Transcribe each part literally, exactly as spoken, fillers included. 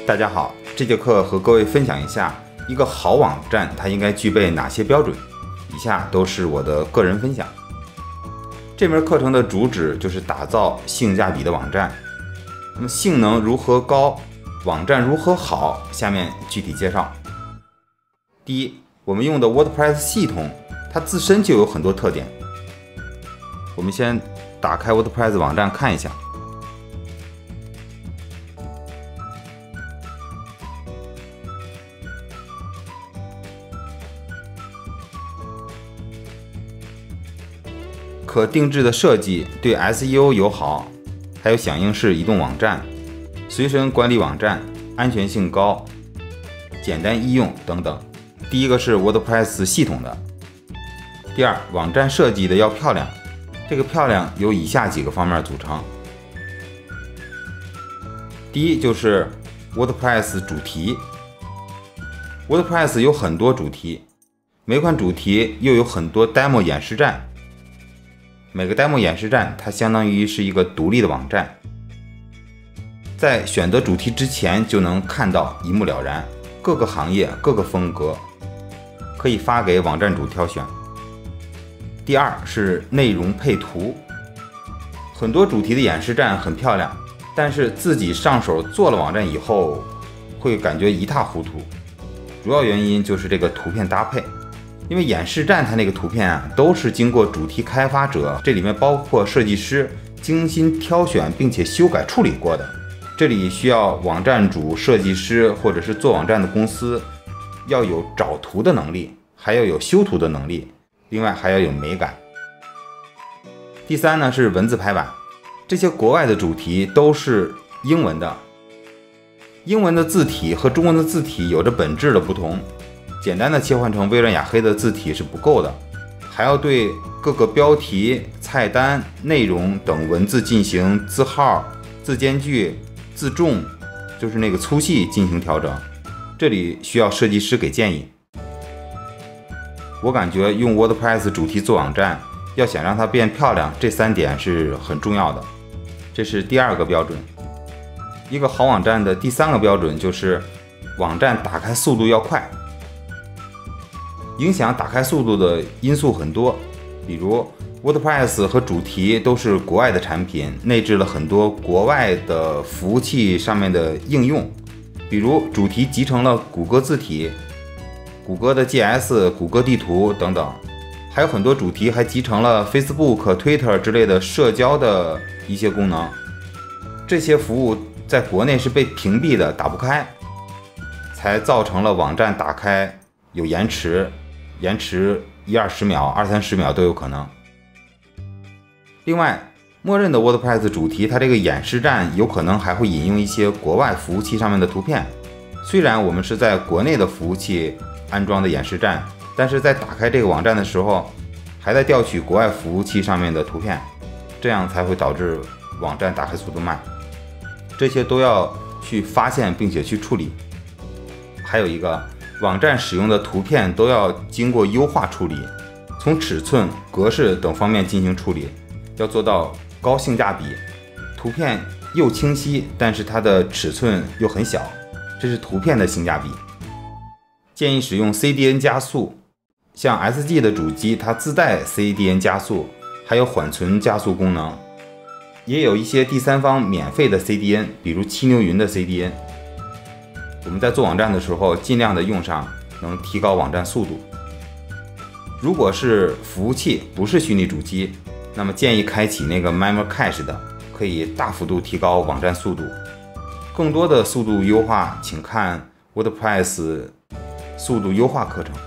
大家好，这节课和各位分享一下一个好网站它应该具备哪些标准。以下都是我的个人分享。这门课程的主旨就是打造性价比的网站。那么性能如何高，网站如何好，下面具体介绍。第一，我们用的 WordPress 系统，它自身就有很多特点。我们先打开 WordPress 网站看一下。可定制的设计，对 S E O 友好，还有响应式移动网站、随身管理网站、安全性高、简单易用等等。第一个是 WordPress 系统的。第二，网站设计的要漂亮，这个漂亮由以下几个方面组成。第一就是 WordPress 主题。WordPress 有很多主题，每款主题又有很多 demo 演示站。每个 demo 演示站它相当于是一个独立的网站，在选择主题之前就能看到一目了然，各个行业各个风格，可以发给网站主挑选。第二是内容配图，很多主题的演示站很漂亮，但是自己上手做了网站以后会感觉一塌糊涂，主要原因就是这个图片搭配。因为演示站它那个图片啊，都是经过主题开发者，这里面包括设计师精心挑选并且修改处理过的。这里需要网站主、设计师或者是做网站的公司要有找图的能力，还要有修图的能力，另外还要有美感。第三呢是文字排版，这些国外的主题都是英文的，英文的字体和中文的字体有着本质的不同。简单的切换成微软雅黑的字体是不够的，还要对各个标题、菜单、内容等文字进行字号、字间距、字重，就是那个粗细进行调整。这里需要设计师给建议。我感觉用 WordPress 主题做网站，要想让它变漂亮，这三点是很重要的。这是第二个标准。一个好网站的第三个标准就是网站打开速度要快。影响打开速度的因素很多，比如 WordPress 和主题都是国外的产品，内置了很多国外的服务器上面的应用，比如主题集成了谷歌字体、谷歌的 G S、谷歌地图等等，还有很多主题还集成了 Facebook、Twitter 之类的社交的一些功能。这些服务在国内是被屏蔽的，打不开，才造成了网站打开有延迟。延迟一二十秒、二三十秒都有可能。另外，默认的 WordPress 主题，它这个演示站有可能还会引用一些国外服务器上面的图片。虽然我们是在国内的服务器安装的演示站，但是在打开这个网站的时候，还在调取国外服务器上面的图片，这样才会导致网站打开速度慢。这些都要去发现并且去处理。还有一个，网站使用的图片都要经过优化处理，从尺寸、格式等方面进行处理，要做到高性价比。图片又清晰，但是它的尺寸又很小，这是图片的性价比。建议使用 C D N 加速，像 S G 的主机它自带 C D N 加速，还有缓存加速功能，也有一些第三方免费的 C D N， 比如七牛云的 C D N。我们在做网站的时候，尽量的用上，能提高网站速度。如果是服务器不是虚拟主机，那么建议开启那个 Memory Cache 的，可以大幅度提高网站速度。更多的速度优化，请看 WordPress 速度优化课程。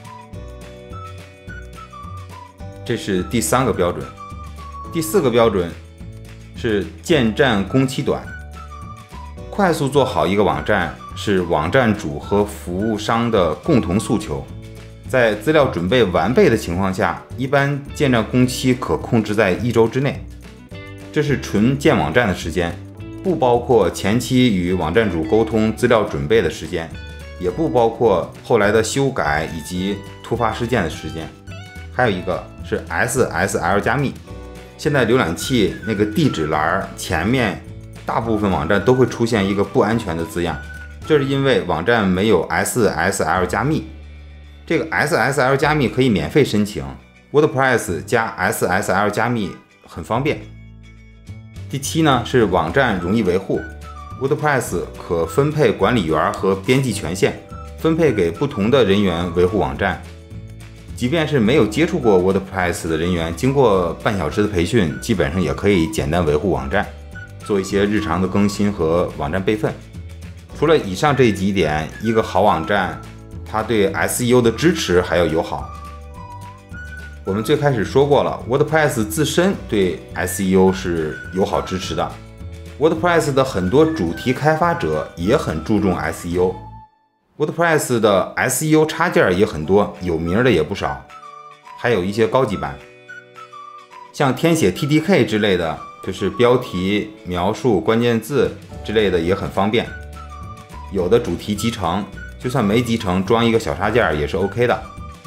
这是第三个标准。第四个标准是建站工期短。快速做好一个网站是网站主和服务商的共同诉求。在资料准备完备的情况下，一般建站工期可控制在一周之内。这是纯建网站的时间，不包括前期与网站主沟通资料准备的时间，也不包括后来的修改以及突发事件的时间。还有一个是 S S L 加密。现在浏览器那个地址栏前面大部分网站都会出现一个不安全的字样， 这是因为网站没有 S S L 加密。这个 S S L 加密可以免费申请 ，WordPress 加 S S L 加密很方便。第七呢是网站容易维护 ，WordPress 可分配管理员和编辑权限，分配给不同的人员维护网站。即便是没有接触过 WordPress 的人员，经过半小时的培训，基本上也可以简单维护网站，做一些日常的更新和网站备份。除了以上这几点，一个好网站，它对 S E O 的支持还要友好。我们最开始说过了 ，WordPress 自身对 S E O 是友好支持的。WordPress 的很多主题开发者也很注重 S E O。WordPress 的 S E O 插件也很多，有名的也不少，还有一些高级版，像填写 T D K 之类的，就是标题、描述、关键字之类的也很方便。有的主题集成，就算没集成，装一个小插件也是 OK 的。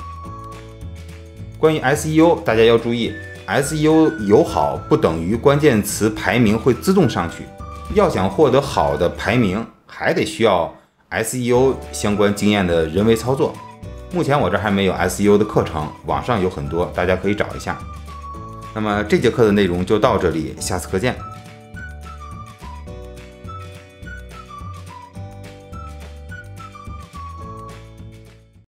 关于 S E O， 大家要注意 ，S E O 友好不等于关键词排名会自动上去，要想获得好的排名，还得需要 S E O 相关经验的人为操作。目前我这还没有 S E O 的课程，网上有很多，大家可以找一下。那么这节课的内容就到这里，下次课见。